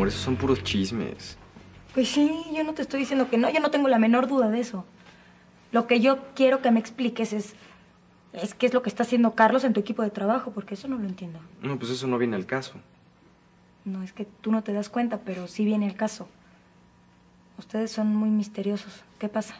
amor, esos son puros chismes. Pues sí, yo no te estoy diciendo que no. Yo no tengo la menor duda de eso. Lo que yo quiero que me expliques es qué es lo que está haciendo Carlos en tu equipo de trabajo, porque eso no lo entiendo. No, pues eso no viene al caso. No, es que tú no te das cuenta, pero sí viene el caso. Ustedes son muy misteriosos. ¿Qué pasa?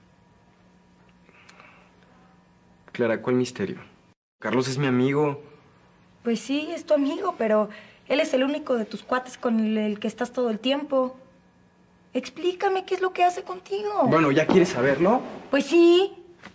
Clara, ¿cuál misterio? Carlos es mi amigo. Pues sí, es tu amigo, pero él es el único de tus cuates con el que estás todo el tiempo. Explícame qué es lo que hace contigo. Bueno, ¿ya quieres saberlo? Pues sí.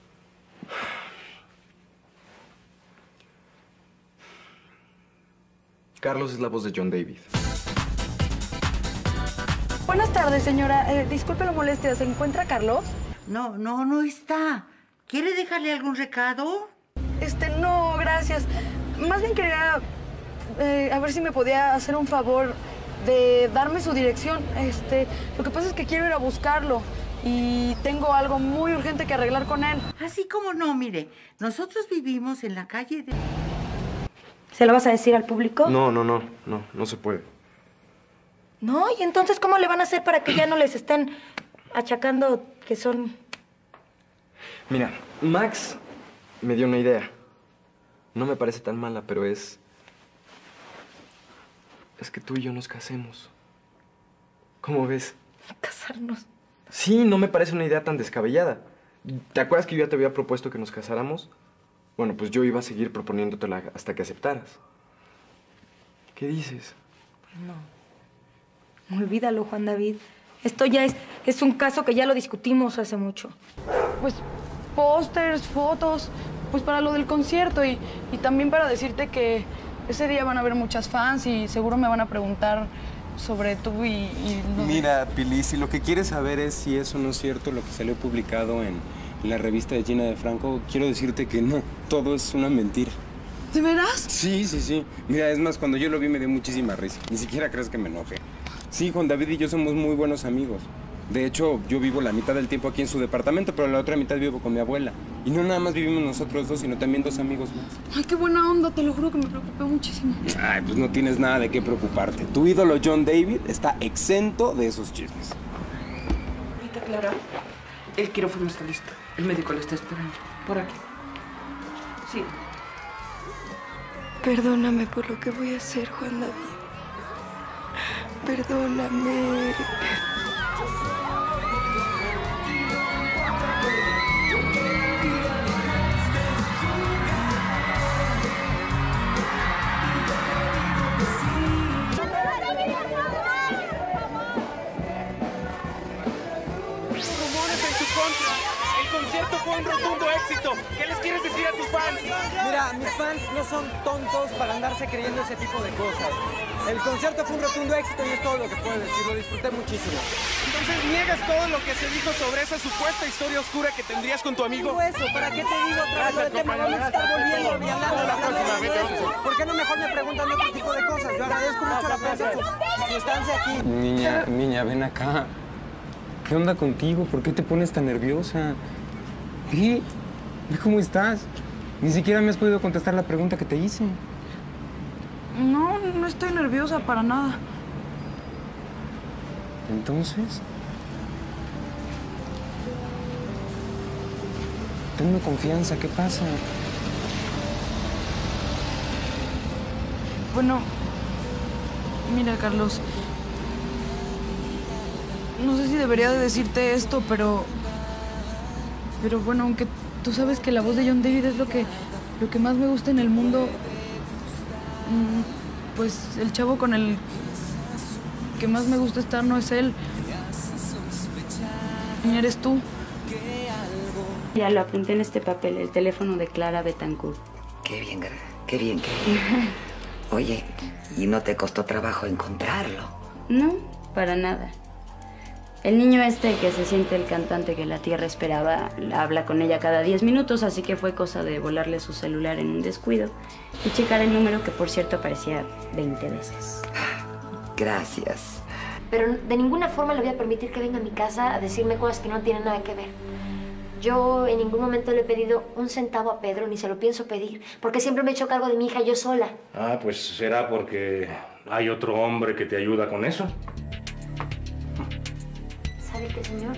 Carlos es la voz de John David. Buenas tardes, señora. Disculpe la molestia. ¿Se encuentra Carlos? No está. ¿Quiere dejarle algún recado? No, gracias. Más bien quería a ver si me podía hacer un favor de darme su dirección. Lo que pasa es que quiero ir a buscarlo y tengo algo muy urgente que arreglar con él. Así como no, mire, nosotros vivimos en la calle de... ¿Se lo vas a decir al público? No se puede. No, ¿y entonces cómo le van a hacer para que ya no les estén achacando que son...? Mira, Max me dio una idea. No me parece tan mala, pero es que tú y yo nos casemos. ¿Cómo ves? ¿Casarnos? Sí, no me parece una idea tan descabellada. ¿Te acuerdas que yo ya te había propuesto que nos casáramos? Bueno, pues yo iba a seguir proponiéndotela hasta que aceptaras. ¿Qué dices? No. Olvídalo, Juan David. Esto ya es un caso que ya lo discutimos hace mucho. Pues pósters, fotos, pues para lo del concierto y también para decirte que ese día van a haber muchas fans y seguro me van a preguntar sobre tú y Mira, Pili, si lo que quieres saber es si eso no es cierto, lo que salió publicado en la revista de Gina de Franco, quiero decirte que no, todo es una mentira. ¿De veras? Sí. Mira, es más, cuando yo lo vi me dio muchísima risa. Ni siquiera crees que me enoje. Sí, Juan David y yo somos muy buenos amigos. De hecho, yo vivo la mitad del tiempo aquí en su departamento, pero la otra mitad vivo con mi abuela. Y no nada más vivimos nosotros dos, sino también dos amigos más. Ay, qué buena onda, te lo juro que me preocupé muchísimo. Ay, pues no tienes nada de qué preocuparte. Tu ídolo John David está exento de esos chismes. Ahorita, Clara, el quirófano está listo. El médico lo está esperando. Por aquí. Sí. Perdóname por lo que voy a hacer, Juan David. Perdóname. Rumores en tu contra. El concierto fue un rotundo éxito. ¿Qué les quieres decir a tus fans? Mira, mis fans no son tontos para andarse creyendo ese tipo de cosas. El concierto fue un rotundo éxito y es todo lo que puedo decir. Lo disfruté muchísimo. Entonces, ¿niegas todo lo que se dijo sobre esa supuesta historia oscura que tendrías con tu amigo? Digo eso, ¿para qué te digo otra vez lo del tema? Vamos a estar volviendo y hablando de eso. ¿Por qué no mejor me preguntan otro tipo de cosas? Yo agradezco mucho la prensa su estancia aquí. Niña, ven acá. ¿Qué onda contigo? ¿Por qué te pones tan nerviosa? ¿Qué? ¿Cómo estás? Ni siquiera me has podido contestar la pregunta que te hice. No estoy nerviosa para nada. Entonces... tenme confianza, ¿qué pasa? Bueno, mira, Carlos. No sé si debería de decirte esto, pero bueno, aunque tú sabes que la voz de John David es lo que más me gusta en el mundo, pues el chavo con el que más me gusta estar no es él, ni eres tú. Ya lo apunté en este papel, el teléfono de Clara Betancourt. Qué bien, qué bien. Oye, ¿y no te costó trabajo encontrarlo? No, para nada. El niño que se siente el cantante que la tierra esperaba, habla con ella cada 10 minutos, así que fue cosa de volarle su celular en un descuido y checar el número, que por cierto aparecía 20 veces. Gracias. Pero de ninguna forma le voy a permitir que venga a mi casa a decirme cosas que no tienen nada que ver. Yo en ningún momento le he pedido un centavo a Pedro, ni se lo pienso pedir, porque siempre me he hecho cargo de mi hija yo sola. Ah, pues será porque ¿Hay otro hombre que te ayuda con eso? ¿Sabe qué, señor?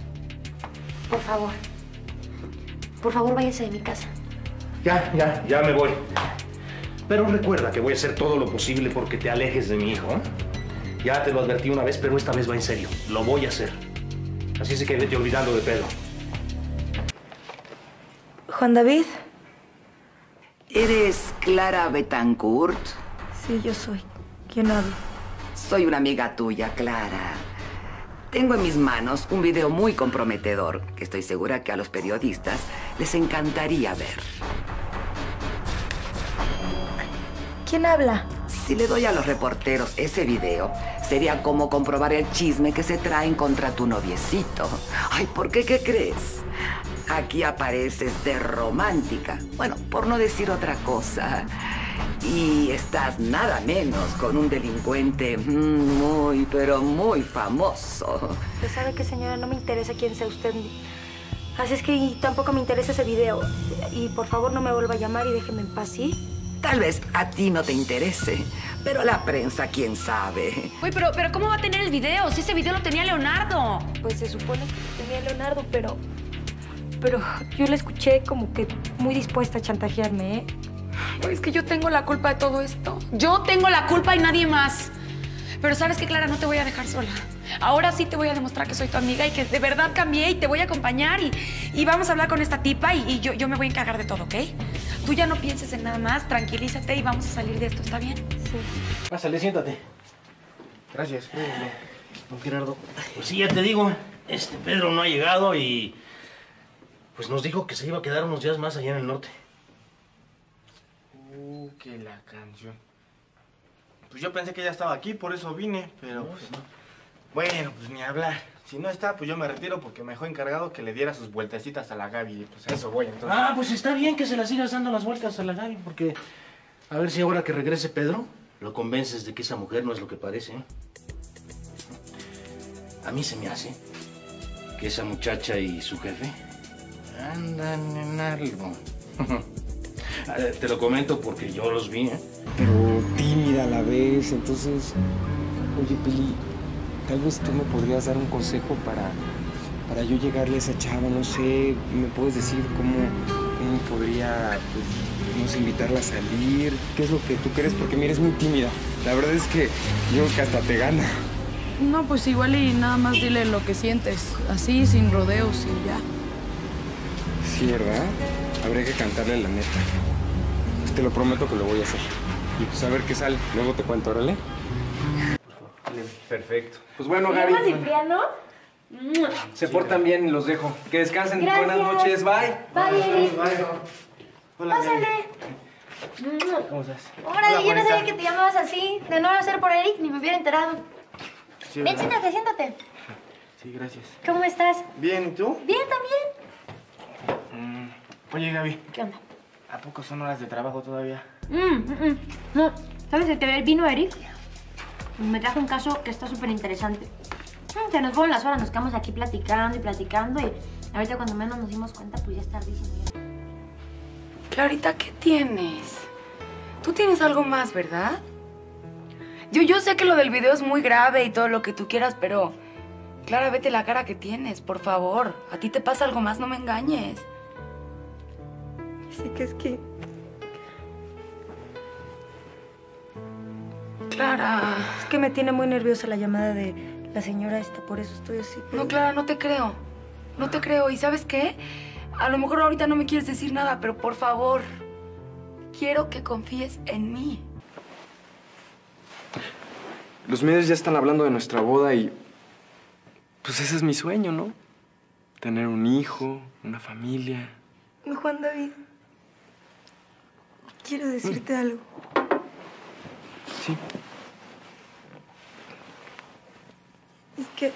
Por favor, váyase de mi casa. Ya me voy. Pero recuerda que voy a hacer todo lo posible porque te alejes de mi hijo, ¿eh? Ya te lo advertí una vez, pero esta vez va en serio. Lo voy a hacer. Así es que vete olvidando de Pedro. Juan David. ¿Eres Clara Betancourt? Sí, yo soy. ¿Quién habla? Soy una amiga tuya, Clara. Tengo en mis manos un video muy comprometedor que estoy segura que a los periodistas les encantaría ver. ¿Quién habla? Si le doy a los reporteros ese video, sería como comprobar el chisme que se traen contra tu noviecito. Ay, ¿por qué? ¿Qué crees? Aquí apareces de romántica. Bueno, por no decir otra cosa. Y estás nada menos con un delincuente muy, pero muy famoso. Pues sabe que, señora, no me interesa quién sea usted. Así es que tampoco me interesa ese video. Y por favor no me vuelva a llamar y déjeme en paz, ¿sí? Tal vez a ti no te interese, pero la prensa, quién sabe. Uy, pero ¿cómo va a tener el video? Si ese video lo tenía Leonardo. Pues se supone que lo tenía Leonardo, pero yo la escuché como que muy dispuesta a chantajearme, ¿eh? Es que yo tengo la culpa de todo esto. Yo tengo la culpa y nadie más. Pero ¿sabes qué, Clara? No te voy a dejar sola. Ahora sí te voy a demostrar que soy tu amiga y que de verdad cambié y te voy a acompañar y vamos a hablar con esta tipa y yo me voy a encargar de todo, ¿ok? Tú ya no pienses en nada más, tranquilízate y vamos a salir de esto, ¿está bien? Sí. Pásale, siéntate. Gracias, don Gerardo. Pues sí, ya te digo, Pedro no ha llegado y pues nos dijo que se iba a quedar unos días más allá en el norte. Que la canción. Pues yo pensé que ya estaba aquí, por eso vine, pero pues no. Bueno, pues ni hablar. Si no está, pues yo me retiro porque me dejó encargado que le diera sus vueltecitas a la Gaby y pues a eso voy entonces. Ah, pues está bien que se las sigas dando las vueltas a la Gaby porque a ver si ahora que regrese Pedro lo convences de que esa mujer no es lo que parece. A mí se me hace que esa muchacha y su jefe andan en algo. Te lo comento porque yo los vi, ¿eh? Pero tímida a la vez, entonces... Oye, Pili, tal vez tú me podrías dar un consejo para yo llegarle a esa chava, no sé, ¿me puedes decir cómo podría, pues, no sé, invitarla a salir? ¿Qué es lo que tú crees? Porque mira, eres muy tímida. La verdad es que yo creo que hasta te gana. No, pues igual y nada más dile lo que sientes, así, sin rodeos y ya. Sí, ¿verdad? Habría que cantarle la neta. Pues te lo prometo que lo voy a hacer. Y pues a ver qué sale. Luego te cuento, órale. Perfecto. Pues bueno, Gaby. Cipriano? Se portan bien y los dejo. Que descansen. Gracias. Buenas noches. Bye. Bye, Eric. Bye. Hola, Pásale. ¿Cómo estás? Órale, yo no Juanita. sabía que te llamabas así. De no ser por Eric, ni me hubiera enterado. Sí, Ven, ¿verdad? siéntate, siéntate. Sí, gracias. ¿Cómo estás? Bien, ¿y tú? Bien, también. Oye, Gaby. ¿Qué onda? ¿A poco son horas de trabajo todavía? No, ¿sabes de qué vino Eric? Me trajo un caso que está súper interesante. Se nos fueron las horas, nos quedamos aquí platicando y platicando y ahorita cuando menos nos dimos cuenta, pues ya es tardísimo. Clarita, ¿qué tienes? Tú tienes algo más, ¿verdad? Yo sé que lo del video es muy grave y todo lo que tú quieras, pero... Clara, vete la cara que tienes, por favor. A ti te pasa algo más, no me engañes. Sí, que es que... Clara... Es que me tiene muy nerviosa la llamada de la señora esta, por eso estoy así. Pero... No, Clara, no te creo. No te creo. ¿Y sabes qué? A lo mejor ahorita no me quieres decir nada, pero por favor, quiero que confíes en mí. Los medios ya están hablando de nuestra boda y... Pues ese es mi sueño, ¿no? Tener un hijo, una familia. Juan David, quiero decirte algo. Sí. Es que...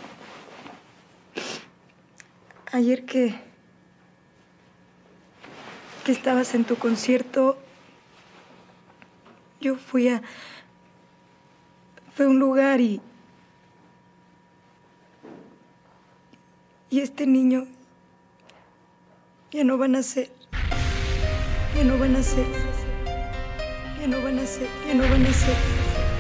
Ayer que estabas en tu concierto, yo fui a un lugar y este niño ya no va a nacer. Ya no va a nacer. Ya no va a nacer. Ya no va a nacer.